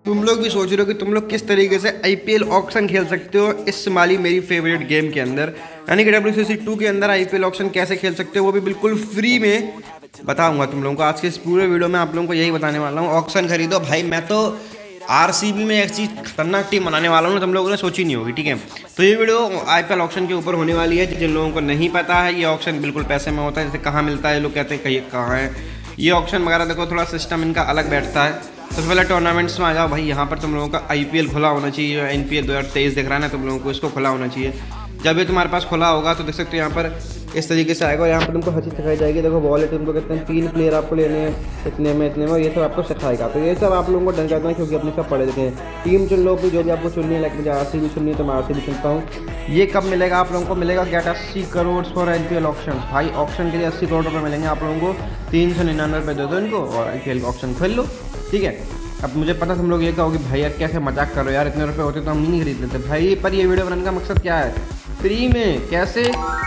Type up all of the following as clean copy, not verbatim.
तुम लोग भी सोच रहे हो कि तुम लोग किस तरीके से IPL ऑक्शन खेल सकते हो इस माली मेरी फेवरेट गेम के अंदर, यानी कि WCC2 के अंदर IPL ऑक्शन कैसे खेल सकते हो, वो भी बिल्कुल फ्री में बताऊंगा तुम लोगों को। आज के इस पूरे वीडियो में आप लोगों को यही बताने वाला हूँ। ऑक्शन खरीदो भाई, मैं तो RCB में एक चीज़ खतरनाक टीम बनाने वाला हूँ, तुम लोगों ने सोची नहीं होगी, ठीक है। तो ये वीडियो IPL ऑक्शन के ऊपर होने वाली है। जिन लोगों को नहीं पता है, ये ऑक्शन बिल्कुल पैसे में होता है। जैसे कहाँ मिलता है, लोग कहते हैं कहीं कहाँ है ये ऑक्शन वगैरह, देखो थोड़ा सिस्टम इनका अलग बैठता है। सबसे पहले टूर्नामेंट्स में आ जाओ भाई। यहाँ पर तुम लोगों का IPL खुला होना चाहिए। NPL 2023 दिख रहा है ना, तुम लोगों को इसको खुला होना चाहिए। जब ये तुम्हारे पास खुला होगा तो देख सकते हो यहाँ पर इस तरीके से आएगा। यहाँ पर तुमको हर चीज़ सिखाई जाएगी। देखो वॉलेट तुमको कहते हैं 3 प्लेयर आपको लेने हैं, इतने में ये सब आपको सिखाएगा। तो ये सब आप लोगों को डर करना है, क्योंकि अपने सब पढ़े लिखे हैं। टीम चुन लो, जो भी आपको चुननी है, लाइक मुझे RCB चुननी है तो मैं RCB चुनता हूँ। ये कब मिलेगा आप लोगों को? मिलेगा get 80 crore for IPL auction. भाई ऑक्शन के लिए 80 करोड़ रुपये मिलेंगे आप लोगों को। 399 रुपये दे दो इनको और IPL ऑक्शन खेल लो, ठीक है। अब मुझे पता तुम लोग ये कहोगे भाई यार कैसे मजाक कर रहे हो यार, इतने रुपए होते तो हम नहीं खरीद लेते भाई। पर ये वीडियो बनाने का मकसद क्या है, फ्री में कैसे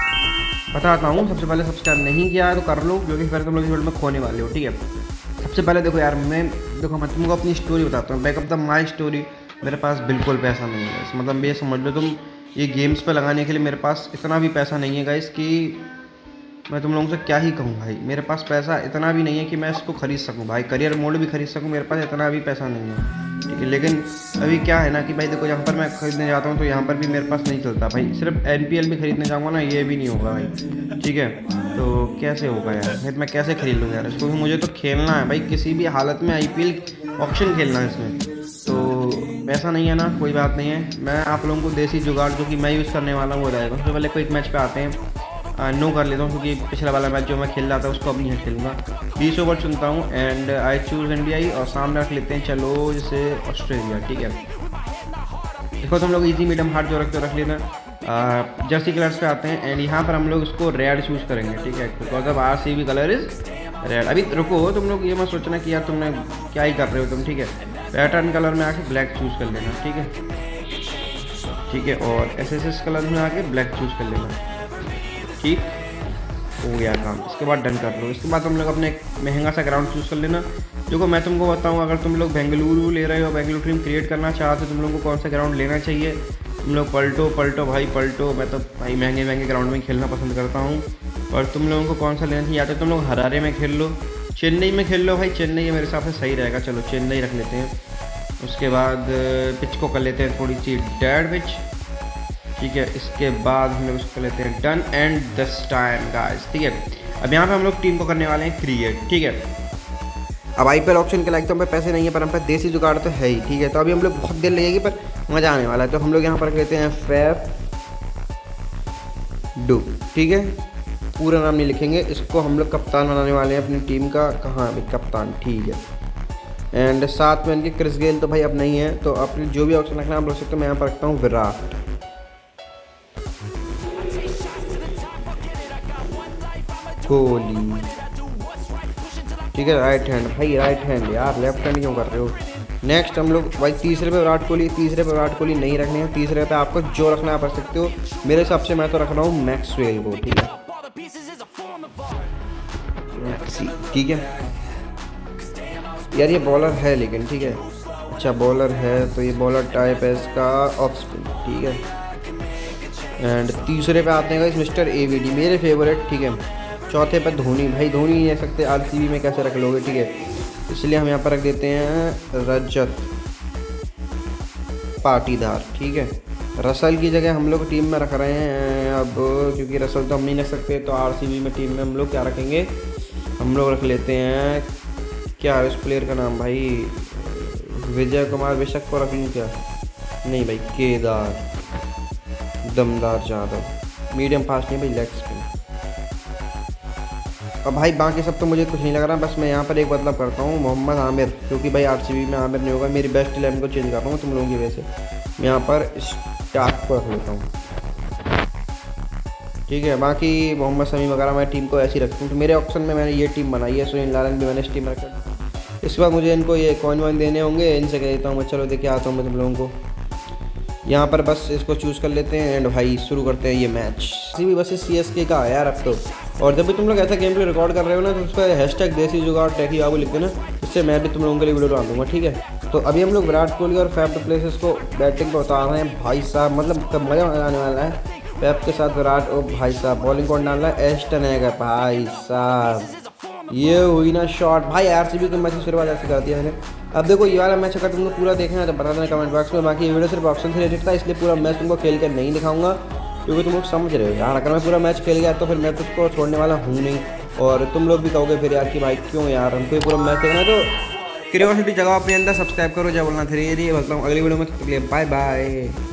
बताता हूँ। सबसे पहले सब्सक्राइब नहीं किया है तो कर लो, क्योंकि फिर तुम लोग इस वीडियो में खोने वाले हो, ठीक है। सबसे पहले देखो यार, मैं तुमको अपनी स्टोरी बताता हूँ। Backup the my story. मेरे पास बिल्कुल पैसा नहीं है, मतलब ये समझ लो तुम, ये गेम्स पे लगाने के लिए मेरे पास इतना भी पैसा नहीं है गाइस कि मैं तुम लोगों से क्या ही कहूँ भाई। मेरे पास पैसा इतना भी नहीं है कि मैं इसको खरीद सकूँ भाई, करियर मोड भी खरीद सकूँ। मेरे पास इतना भी पैसा नहीं है, ठीक है। लेकिन अभी क्या है ना कि भाई देखो, यहाँ पर मैं खरीदने जाता हूँ तो यहाँ पर भी मेरे पास नहीं चलता भाई। सिर्फ NPL भी खरीदने जाऊँगा ना, ये भी नहीं होगा भाई, ठीक है। तो कैसे होगा यार, फिर मैं कैसे खरीद लूँगा यार इसको? मुझे तो खेलना है भाई, किसी भी हालत में IPL ऑक्शन खेलना है इसमें। तो पैसा नहीं है ना, कोई बात नहीं है। मैं आप लोगों को देसी जुगाड़ जो कि मैं यूज़ करने वाला हूँ वो रहेगा। सबसे पहले क्विक मैच पे आते हैं। नो कर लेता हूँ, क्योंकि पिछला वाला मैच जो मैं खेल रहा था उसको अब नहीं खेलूँगा। 20 ओवर चुनता हूँ एंड आई चूज़ इंडिया ही, और सामने रख लेते हैं चलो जैसे ऑस्ट्रेलिया, ठीक है। देखो तुम लोग इजी मीडियम हार्ड जो रखते हो रख लेना। जर्सी कलर्स पे आते हैं एंड यहाँ पर हम लोग इसको रेड चूज़ करेंगे, ठीक है, because of RCB colour is red. अभी रुको, तुम लोग ये मत सोचना कि यार तुमने क्या ही कर रहे हो तुम, ठीक है। पैटर्न कलर में आके ब्लैक चूज़ कर लेना, ठीक है, ठीक है। और SSS कलर में आके ब्लैक चूज़ कर लेना, ठीक हो गया काम। इसके बाद डन कर लो। इसके बाद तुम लोग अपने एक महंगा सा ग्राउंड चूज़ कर लेना। देखो मैं तुमको बताऊँ, अगर तुम लोग बेंगलुरु ले रहे हो, बेंगलुरु टीम क्रिएट करना चाहते हो, तुम लोगों को कौन सा ग्राउंड लेना चाहिए? तुम लोग पलटो भाई, पलटो। मैं तो भाई महंगे ग्राउंड में खेलना पसंद करता हूँ। और तुम लोगों को कौन सा लेना चाहिए? या तो तुम लोग हरारे में खेल लो, चेन्नई में खेल लो भाई। चेन्नई मेरे हिसाब से सही रहेगा, चलो चेन्नई रख लेते हैं। उसके बाद पिच को कर लेते हैं थोड़ी सी डेड पिच, ठीक है। इसके बाद हम लोग उसको लेते हैं done and this time guys, ठीक है। अब यहाँ पे हम लोग टीम को करने वाले हैं क्रिएट, ठीक है। अब IPL ऑक्शन के लायक तो हम पे पैसे नहीं है, पर हम पे देसी जुगाड़ तो है ही, ठीक है। तो अभी हम लोग बहुत देर लगेगी पर मज़ा आने वाला है। तो हम लोग यहाँ पर रख लेते हैं फैफ डू, ठीक है। पूरा नाम नहीं लिखेंगे, इसको हम लोग कप्तान बनाने वाले हैं अपनी टीम का। कहाँ है कप्तान, ठीक है। एंड साथ में इनके क्रिस गेल तो भाई अब नहीं है, तो अपनी जो भी ऑप्शन रखना आप रख सकते हो। मैं यहाँ पर रखता हूँ विराट, कोहली, ठीक है। राइट हैंड भाई, राइट हैंड यार, लेफ्ट हैंड क्यों कर रहे हो? नेक्स्ट हम लोग भाई तीसरे पे विराट कोहली नहीं रखने हैं। तीसरे पे आपको जो रखना आप रख सकते हो। मेरे हिसाब से मैं तो रख रहा हूँ मैक्सवेल को, ठीक है, ठीक है यार। ये बॉलर है लेकिन, ठीक है, अच्छा बॉलर है तो ये बॉलर टाइप है इसका ऑफ स्पिन, ठीक है। एंड तीसरे पे आते हैं मिस्टर AVD, मेरे फेवरेट, ठीक है। चौथे पर धोनी, भाई धोनी नहीं रख सकते, RCB में कैसे रख लोगे, ठीक है। इसलिए हम यहाँ पर रख देते हैं रजत पाटीदार, ठीक है। रसल की जगह हम लोग टीम में रख रहे हैं अब, क्योंकि रसल तो हम नहीं रख सकते, तो RCB में टीम में हम लोग क्या रखेंगे? हम लोग रख लेते हैं, क्या है उस प्लेयर का नाम भाई? विजय कुमार बेशक को रख लूँ क्या? नहीं भाई, केदार दमदार यादव, मीडियम फास्ट नहीं भाई, लेग स्पिन। अब भाई बाकी सब तो मुझे कुछ नहीं लग रहा, बस मैं यहाँ पर एक बदलाव करता हूँ, मोहम्मद आमिर, क्योंकि भाई RCB में आमिर नहीं होगा। मेरी बेस्ट 11 को चेंज कर रहा हूँ तुम लोगों की वजह से। मैं यहाँ पर स्टार्ट को रख लेता हूँ, ठीक है। बाकी मोहम्मद शमी वगैरह मैं टीम को ऐसी रखता हूँ। तो मेरे ऑप्शन में मैंने ये टीम बनाई है, सुनील नारायण भी मैंने इस टीम में रखा। इसके बाद मुझे इनको ये कॉइन वॉइन देने होंगे, इनसे कह देता हूँ मैं। चलो देखे आता हूँ मैं तुम लोगों को। यहाँ पर बस इसको चूज़ कर लेते हैं एंड भाई शुरू करते हैं ये मैच। RCB वर्सेस CSK का है यार अब तो। और जब भी तुम लोग ऐसा गेम प्ले रिकॉर्ड कर रहे हो ना, तो उस पर हैशटैग देसी जुगाड़ टेकी बाबू लिख देना, इससे मैं भी तुम लोगों के लिए वीडियो डाल दूँगा, ठीक है। तो अभी हम लोग विराट कोहली और फैफ डू प्लेसिस को बैटिंग पर उतार रहे हैं भाई साहब, मतलब तब मज़ा आने वाला है। फैफ के साथ विराट, ओ भाई साहब बॉलिंग कौन डाल रहा है, एस्टन है भाई साहब। ये हुई ना शॉट भाई, आरसीबी के मैच की शुरुआत ऐसे कर दिया मैंने। अब देखो ये वाला मैच अगर तुमको पूरा देखना है तो बता देना कमेंट बॉक्स में। बाकी ये वीडियो सिर्फ ऑप्शन से रिलेटेड था, इसलिए पूरा मैच तुमको खेल कर नहीं दिखाऊंगा, क्योंकि तुम लोग समझ रहे हो यार, अगर मैं पूरा मैच खेल गया तो फिर मैं तो उसको छोड़ने वाला हूँ नहीं। और तुम लोग भी कहोगे फिर यार कि भाई क्यों यार हमको पूरा मैच देखना है। तो क्यूरियोसिटी जगह अपने अंदर, सब्सक्राइब करो, जय बोलना 3 मतलब अगली वीडियो में। Bye bye.